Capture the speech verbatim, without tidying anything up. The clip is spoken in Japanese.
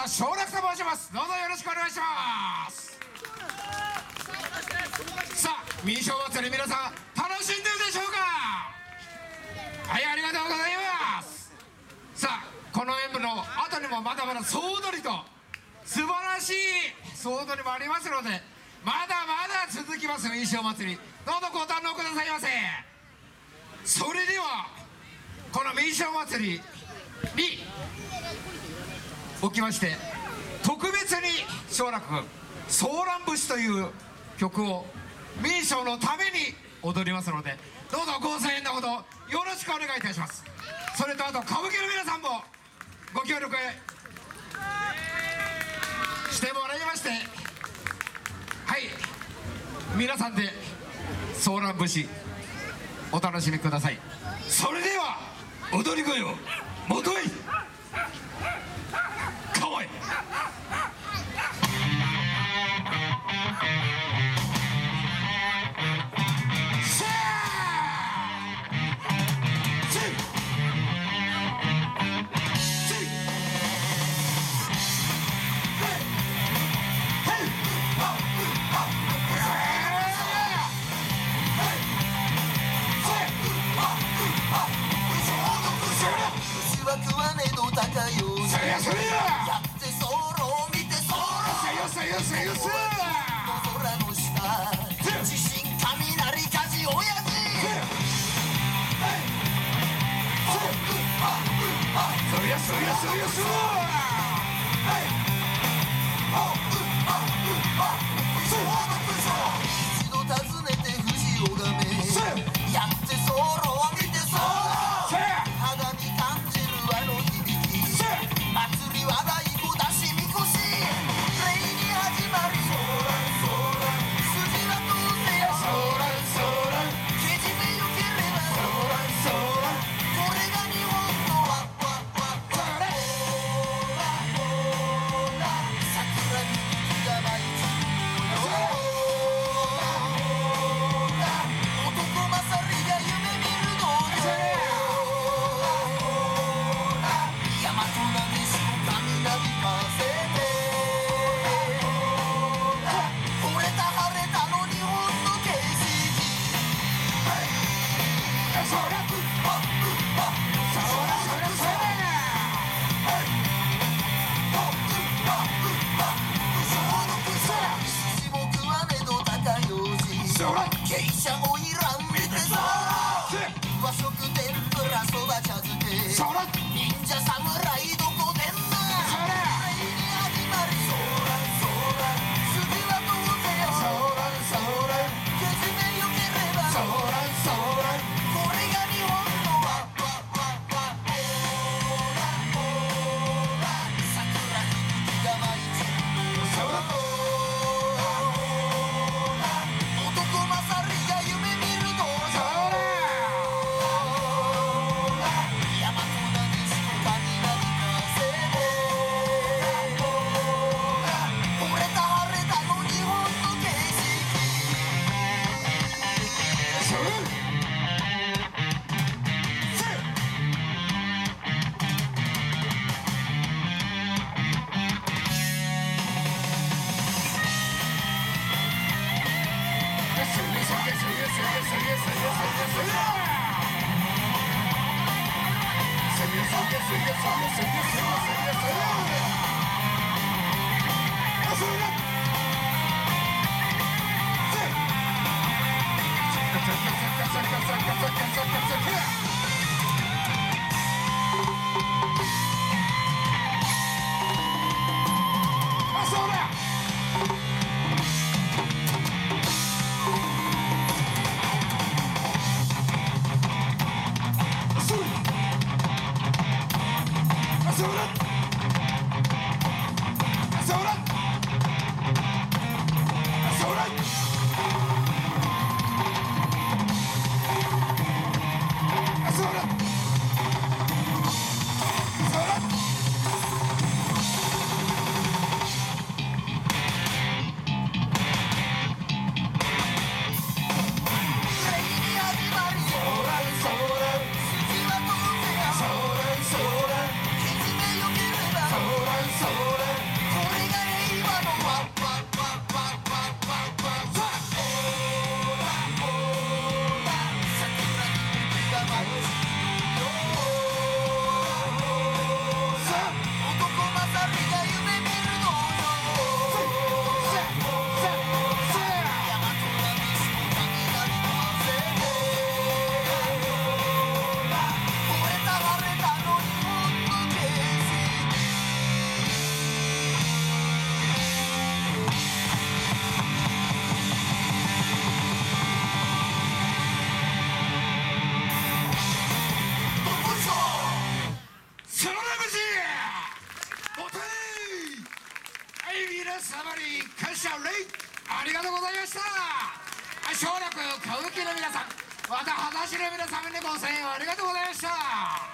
田奨楽と申します。どうぞよろしくお願いします。さあ、民商祭り皆さん楽しんでるでしょうか。はい、ありがとうございます。さあ、この演舞の後にもまだまだ総踊りと素晴らしい総踊りもありますので、まだまだ続きます民商祭り、どうぞご堪能くださいませ。それではこの民商祭りにおきまして特別に奨楽軍ソーラン節という曲を民商のために踊りますので、どうぞご声援のほどよろしくお願いいたします。それとあと歌舞伎の皆さんもご協力してもらいまして、はい、皆さんでソーラン節お楽しみください。それでは踊り子よ戻いかわいい。 それ様に感謝礼ありがとうございました。小楽歌舞伎の皆さん、また裸足の皆様にご声援ありがとうございました。